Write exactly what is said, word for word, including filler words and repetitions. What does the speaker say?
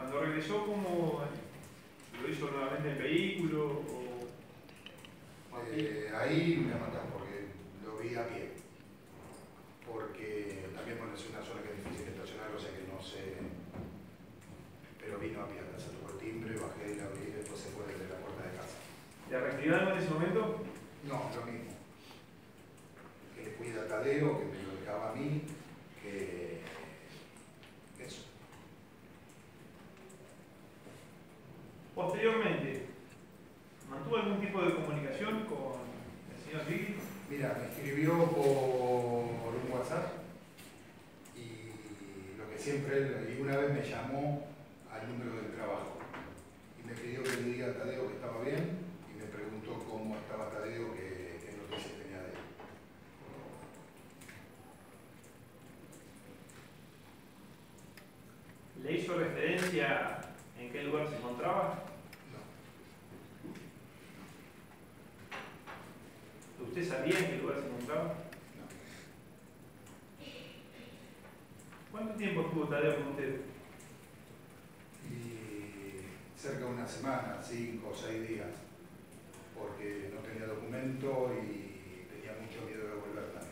Cuando regresó, ¿cómo lo hizo nuevamente en vehículo? O, o a pie? Eh, ahí me matan porque lo vi a pie. Porque también, bueno, es una zona que es difícil estacionar, o sea que no sé. Pero vino a pie a casa, tocó el timbre, bajé y la abrí y después se fue desde la puerta de casa. ¿Te reactivaron en ese momento? No, lo mismo. Que le cuida a Tadeo, que me lo dejaba a mí, que eso. Posteriormente, ¿mantuvo algún tipo de comunicación con el señor Vigli? Mira, me escribió por un WhatsApp y lo que siempre él, y una vez me llamó al número del trabajo y me pidió que le diga a Tadeo que estaba bien y me preguntó cómo estaba Tadeo, que, que noticias tenía de él. ¿Le hizo referencia en qué lugar se encontraba? No, ¿Usted sabía en qué lugar se encontraba? no. ¿Cuánto tiempo estuvo Tadeo con usted? Y cerca de una semana, cinco o seis días, porque no tenía documento y tenía mucho miedo de volver también.